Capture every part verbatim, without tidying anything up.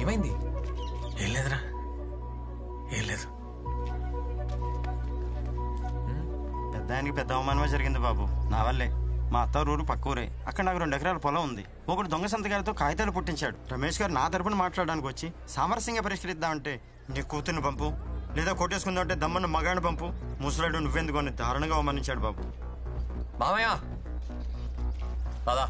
ఏమైంది? ఏం లేదురా, ఏం లేదు. పెద్ద ఆయనకి పెద్ద అవమానమే జరిగింది బాబు, నా వల్లే. మా అత్తారూరు పక్క ఊరే, అక్కడ నాకు రెండు ఎకరాల పొలం ఉంది. ఒకడు దొంగ సంతకాలతో కాగితాలు పుట్టించాడు. రమేష్ గారు నా తరపున మాట్లాడడానికి వచ్చి సామరస్యంగా పరిష్కరిద్దామంటే నీ కూతుర్ని పంపు, లేదా కొట్టేసుకుందామంటే దమ్మన్న మగాడిని పంపు, ముసలాడు నువ్వెందుకు అని దారుణంగా అవమానించాడు బాబు. మామయ్య పదా.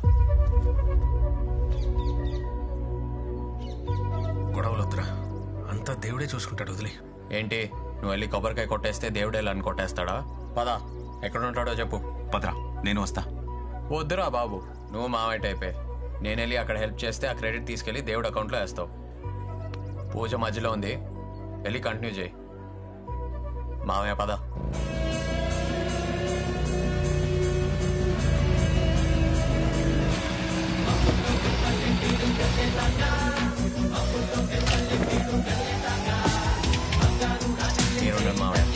గొడవలు వద్దురా, అంతా దేవుడే చూసుకుంటాడు, వదిలే. ఏంటి నువ్వు వెళ్ళి కొబ్బరికాయ కొట్టేస్తే దేవుడే అని కొట్టేస్తాడా? పదా, ఎక్కడ ఉంటాడో చెప్పు. పదరా, నేను వస్తా. వద్దురా బాబు, నువ్వు మామయ్య టైపే. నేను వెళ్ళి అక్కడ హెల్ప్ చేస్తే ఆ క్రెడిట్ తీసుకెళ్ళి దేవుడు అకౌంట్లో వేస్తావు. పూజ మధ్యలో ఉంది, వెళ్ళి కంటిన్యూ చేయి. మామయ్య పద. నేనుండను మామయ్య.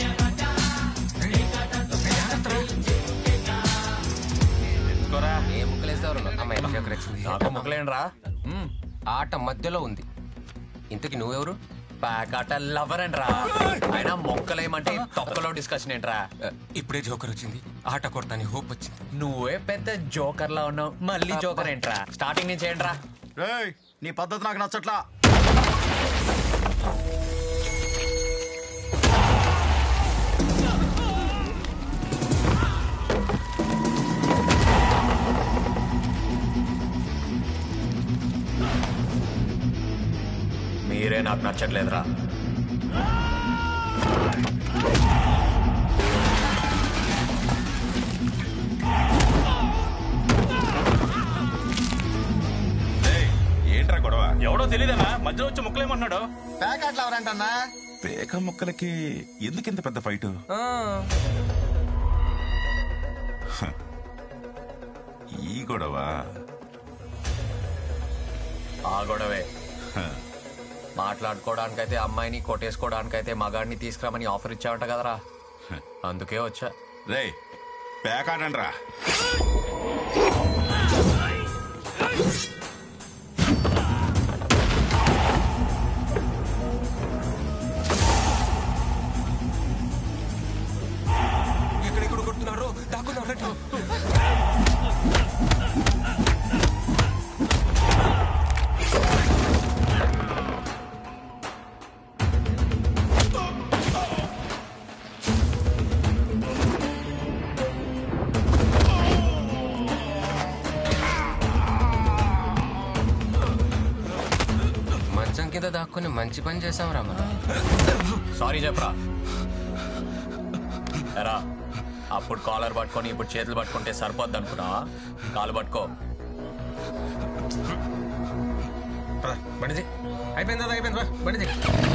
ఏ ముక్కలేసేవారు అమ్మాయి నాకు ముక్కలేండి రా. ఆట మధ్యలో ఉంది. ఇంతకి నువ్వెవరు? ప్యాకాట లవర్ అండి రా. అయినా మొక్కలేమంటే తొక్కలో డిస్కషన్ ఏంట్రా? ఇప్పుడే జోకర్ వచ్చింది, ఆట కొడతాని హోప్ వచ్చింది. నువ్వే పెద్ద జోకర్ లా ఉన్నావు, మళ్ళీ జోకర్ ఏంట్రా? స్టార్టింగ్ నుంచి ఏంట్రా? నీ పద్ధతి నాకు నచ్చట్లా. మీరే నాకు నచ్చట్లేదురా. ఏంట్రా గొడవ? ఎవడో తెలియదన్నా, మధ్యలో వచ్చి ముక్కలేమన్నాడు. ప్యాకెట్లు ఎవరంటన్నా? పేక ముక్కలకి ఎందుకింత పెద్ద ఫైట్? ఈ గొడవ ఆ గొడవే. మాట్లాడుకోవడానికైతే అమ్మాయిని, కొట్టేసుకోవడానికైతే మగాడిని తీసుకురామని ఆఫర్ ఇచ్చావంట కదరా, అందుకే వచ్చా. రే పేకాడండ్రా. ఎక్కడెక్కడ కొడుతున్నారు, దాక్కున్నారు. మంచం కింద దాక్కుని మంచి పని చేసాం రా మనం. సారీ చెప్పరా. ఎరా, అప్పుడు కాలర్ పట్టుకొని ఇప్పుడు చేతులు పట్టుకుంటే సరిపోద్ది అనుకున్నావా? కాలు పట్టుకో. బండిది అయిపోయిందా? అయిపోయింది, బండిది.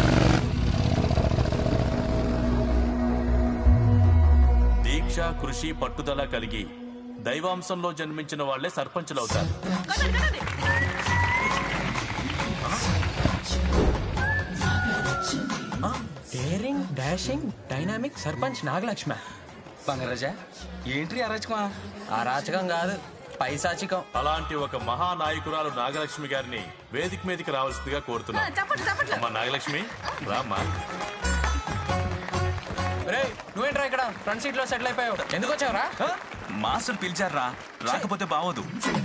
దీక్ష, కృషి, పట్టుదల కలిగి దైవాంశంలో జన్మించిన వాళ్లే సర్పంచులు అవుతారు. Daring, dashing, dynamic sarpanch Nagalakshmi. బంగారాజా ఏంటి అరాచకమా? అరాచకం కాదు, పైశాచికం. అలాంటి ఒక మహానాయకురాలు నాగలక్ష్మి గారిని వేదిక మీదకి రావాల్సిందిగా కోరుతున్నాం. అమ్మా నాగలక్ష్మి, రామ్మా. రే నువ్వేంట్రా ఇక్కడ ఫ్రంట్ సీట్ లో సెటిల్ అయిపోయావు? ఎందుకు వచ్చావురా? మాస్టర్ పిలిచారా, రాకపోతే బావదు.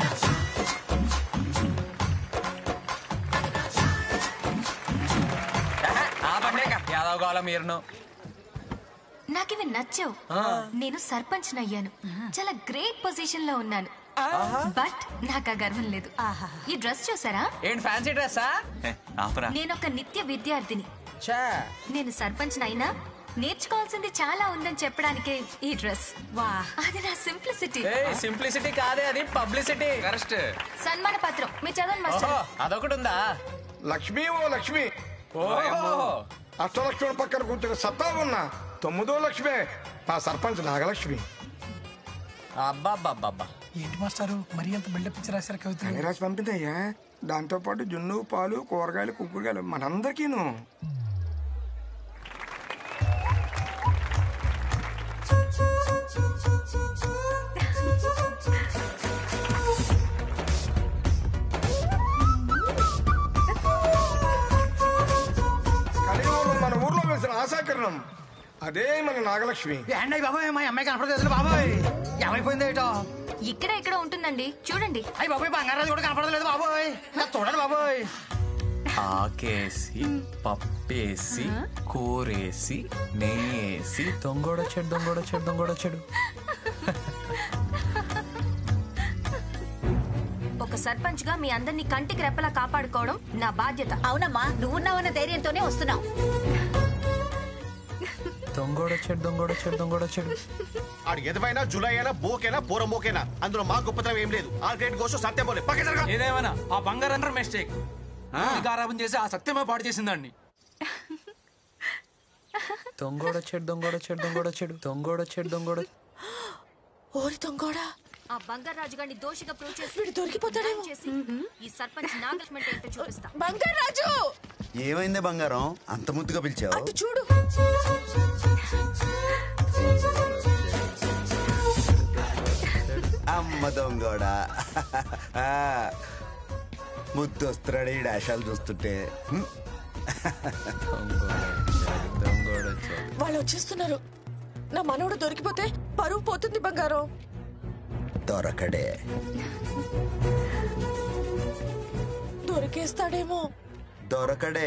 యాదవ్ కావాలా మీరును? నాకివి నచ్చావు. నేను సర్పంచ్ అయ్యాను, చాలా గ్రేట్ పొజిషన్ లో ఉన్నాను. బట్ నాకు ఆ గర్వం లేదు. ఈ డ్రెస్ చూసారా? ఏంటి ఫ్యాన్సీ డ్రెస్సా? నేను ఒక నిత్య విద్యార్థిని. నేను సర్పంచ్ అయినా నేర్చుకోవాల్సింది చాలా ఉందని చెప్పడానికే ఈ డ్రెస్. వా, అది నా సింప్లిసిటీ. సింప్లిసిటీ కాదే, అది పబ్లిసిటీ. కరెక్ట్. సన్మాన పత్రం మీ చదవండి మాస్టర్. అదొకటి ఉందా? లక్ష్మి ఓ లక్ష్మి, అష్టలక్ష్మి పక్కన కూర్చుని సత్తా ఉన్నా తొమ్మిదో లక్ష్మి మా సర్పంచ్ నాగలక్ష్మి. అబ్బాబ్బాబ్బా, ఏంటి మాస్టారు మరి ఎంత బిల్డప్ ఇచ్చి రాశారు కవితలు? రాసి పంపిందయ్యా. దాంతో పాటు జున్ను, పాలు, కూరగాయలు, కుంకుడుగాయలు మనందరికీను. ఆశాకిరణం అదే మన నాగలక్ష్మి. ఏండి బాబాయ్ మా అమ్మాయి కనపడలేదు బాబాయ్. ఏమైపోయింది ఏటో? ఇక్కడ ఇక్కడ ఉంటుందండి, చూడండి. అయ్యి బాబాయ్ బంగారాజు కూడా కనపడలేదు బాబాయ్. చూడండి బాబాయ్. ఆకేసి పప్పేసి కూరేసి నెయ్యేసి దొంగోడొచ్చాడు దొంగోడొచ్చాడు దొంగోడొచ్చాడు. ఒక సర్పంచ్ గా మీ అందరినీ కంటికి రెప్పలా కాపాడుకోవడం నా బాధ్యత. అవునమ్మా, నువ్వున్నావన్న ధైర్యంతోనే వస్తున్నావు. దొంగోడొచ్చాడు దొంగోడొచ్చాడు దొంగోడొచ్చాడు. ఆడు ఎదవైనా జులై అయినా బోకేనా పోర మోకేనా అందులో మా గొప్పతనం ఏం లేదు. ఆ గ్రేట్ గోషో సత్యం పోలే పక్క జరగ. ఏదేమైనా ఆ బంగారం మిస్టేక్ గారాబం చేసి ఆ సత్యమే పాడు చేసిందండి. దొంగోడొచ్చాడు దొంగోడొచ్చాడు దొంగోడొచ్చాడు దొంగోడొచ్చాడు దొంగోడు. ఓరి దొంగోడా, ఆ బంగారు రాజు గారిని దోషిగా ప్రూవ్ చేసి వీడు దొరికిపోతాడేమో. చేసి ఈ సర్పంచ్ నాగలక్ష్మి అంటే ఏంటో చూపిస్తా. బంగారు రాజు, ఏమైందే బంగారం అంత ముద్దుగా పిలిచావు? అటు చూడు. అమ్మ దొంగోడా ముద్దు వస్తున్నాడు ఈ డాషాలు చూస్తుంటే. వాళ్ళు వచ్చేస్తున్నారు. నా మనవడు దొరికిపోతే పరువు పోతుంది బంగారం. దొరకడే. దొరికేస్తాడేమో. దొరకడే.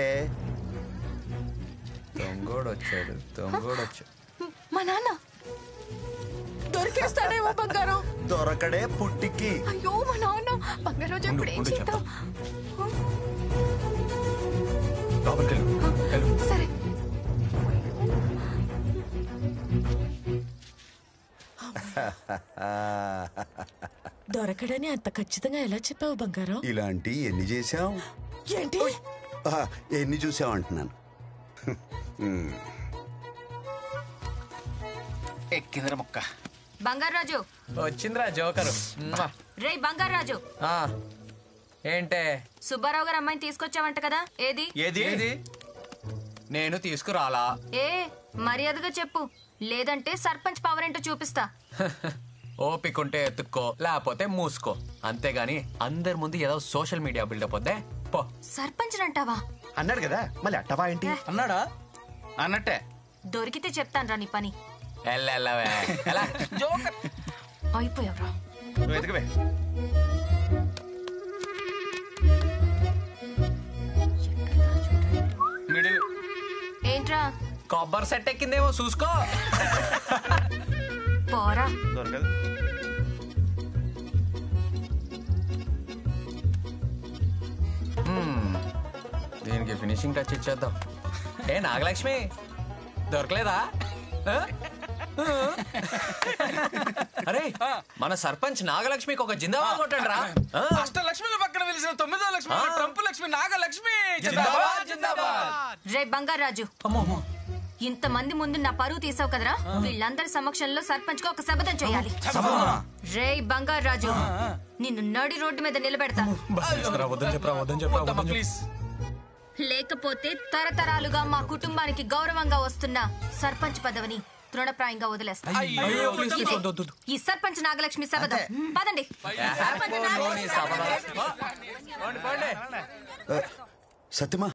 దొంగోడొచ్చాడు దొంగోడొచ్చాడు. మా నాన్న దొరికేస్తాడేమో బంగారం. దొరకడే పుట్టికి. అయ్యో మా నాన్న. బంగారం రోజు ఇప్పుడు ఏం చేద్దాం? సరే. దొరకడని అంత ఖచ్చితంగా ఎలా చెప్పావు బంగారం? ఇలాంటి ఎన్ని చేసావు? ఏంటి ఎన్ని చూసావు అంటున్నాను. ఎక్కిందిరా మొక్క. బంగారు రాజు వచ్చిందిరా జోకరు. రే బంగారు రాజు, ఏంటే సుబ్బారావు గారు అమ్మాయిని తీసుకొచ్చావంట కదా, ఏది? ఏది ఏది? నేను తీసుకురాలా. ఏ మర్యాదగా చెప్పు, లేదంటే సర్పంచ్ పవర్ ఏంటో చూపిస్తా. ఓపికంటే ఎత్తుక్కో, లేకపోతే మూసుకో. అంతేగాని అందరి ముందు ఏదో సోషల్ మీడియా బిల్డప్ వద్దే పో. సర్పంచ్ అంటావా? అన్నాడు కదా మళ్ళీ అట్టవా ఏంటి? అన్నాడా? అన్నట్టే. దొరికితే చెప్తాను రా నీ పని. ఎల్లెల్లవే ఎలా అయిపోయావురా. వెతకవే. ఏంట్రా కొబ్బరి సెట్ ఎక్కిందేమో చూసుకో. పోరా. దొరకదు. దీనికి ఫినిషింగ్ టచ్ ఇచ్చేద్దాం. ఏ నాగలక్ష్మి దొరకలేదా? అరే మన సర్పంచ్ నాగలక్ష్మికి ఒక జిందాబాద్ కొట్టండి రా. అష్టలక్ష్మిల పక్కన వెలిసిన తొమ్మిదో లక్ష్మి ట్రంప్ లక్ష్మి నాగలక్ష్మి. రే బంగారాజు, ఇంత మంది ముందు నా పరువు తీసావు కదరా. వీళ్ళందరి సమక్షంలో సర్పంచ్ గా ఒక శపథం చేయాలి. రే బంగారాజు, నిన్ను నడి రోడ్డు మీద నిలబెడతా. లేకపోతే తరతరాలుగా మా కుటుంబానికి గౌరవంగా వస్తున్న సర్పంచ్ పదవిని తృణప్రాయంగా వదిలేస్తా. ఈ సర్పంచ్ నాగలక్ష్మి శపథం. పదండి. సత్యమా